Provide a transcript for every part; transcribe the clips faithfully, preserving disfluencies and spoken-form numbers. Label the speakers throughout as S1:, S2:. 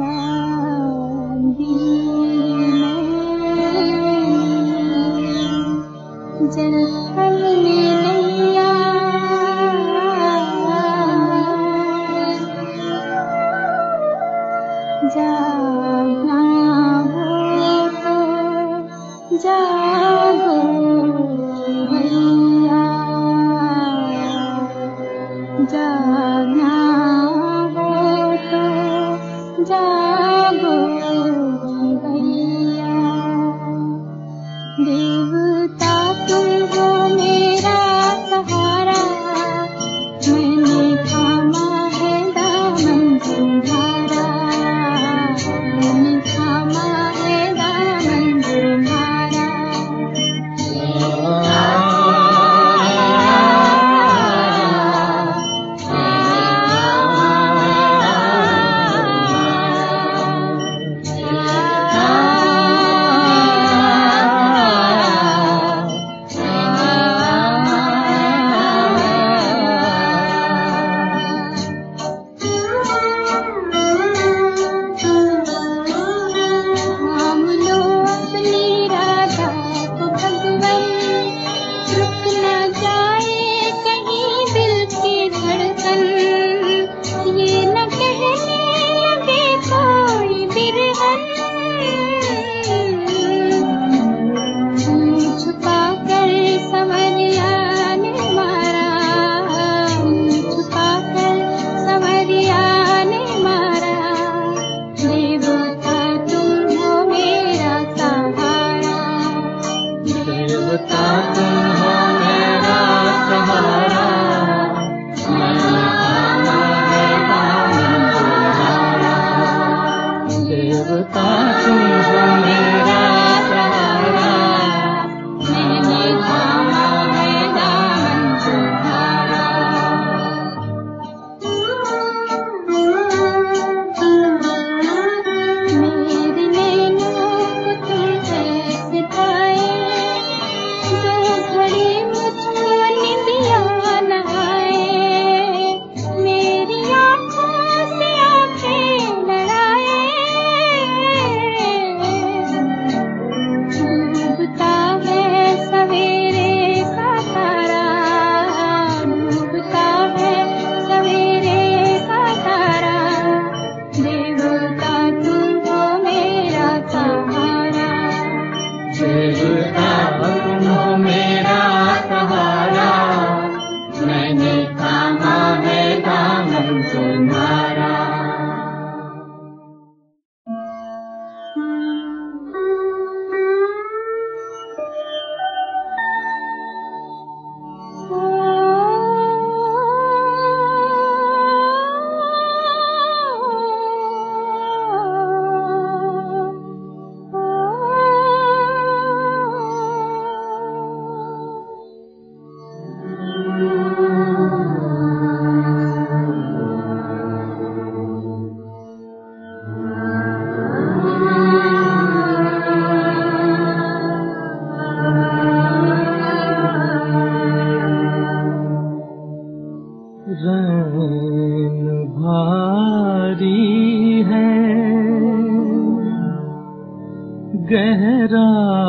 S1: गहरा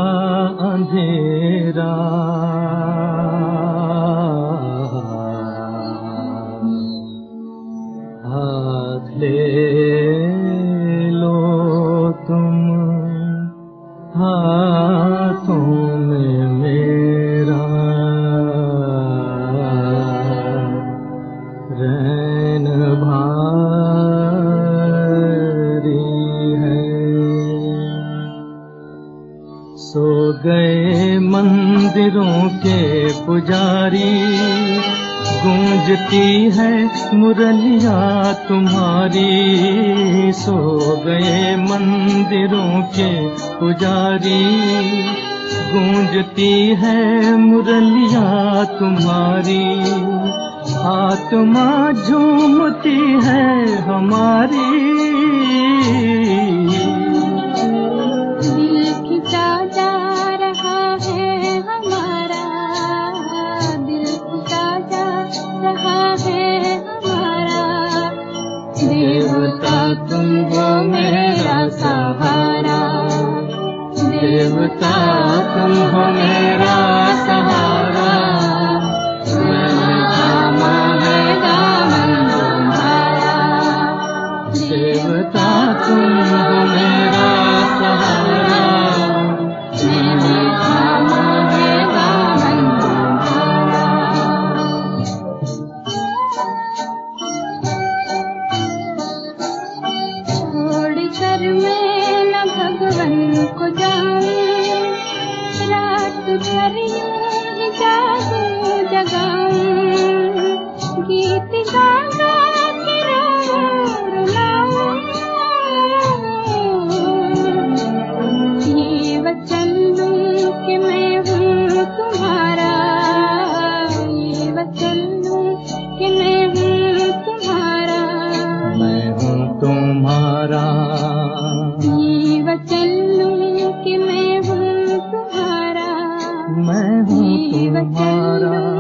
S1: अंधेरा हाथ ले लो तुम हाथों में मेरा रैन भारी है। सो गए मंदिरों के पुजारी गूंजती है मुरलिया तुम्हारी। सो गए मंदिरों के पुजारी गूंजती है मुरलिया तुम्हारी। आत्मा झूमती है हमारी।
S2: दिल खिंचा जा रहा है हमारा, दिल खिंचा जा रहा है हमारा।
S1: देवता तुम
S2: हो मेरा सहारा,
S1: देवता तुम हो मेरा सहारा, मैंने थामा है दामन तुम्हारा। देवता तुम हो मेरा सहारा, मैंने थामा है दामन तुम्हारा।
S2: छोड़कर मैं न भगवन को जाऊं, रात भर यूं जागूं जगाऊं, गीत गा गा के रोऊं रुलाऊं। ये वचन दूं कि मैं हूँ तुम्हारा, ये वचन दूं कि मैं हूँ तुम्हारा,
S1: मैं हूँ तुम्हारा।
S2: ये वचन दूं कि मैं हूँ तुम्हारा,
S1: मैं हूँ
S2: ये वचन
S1: तुम्हारा।
S2: दूं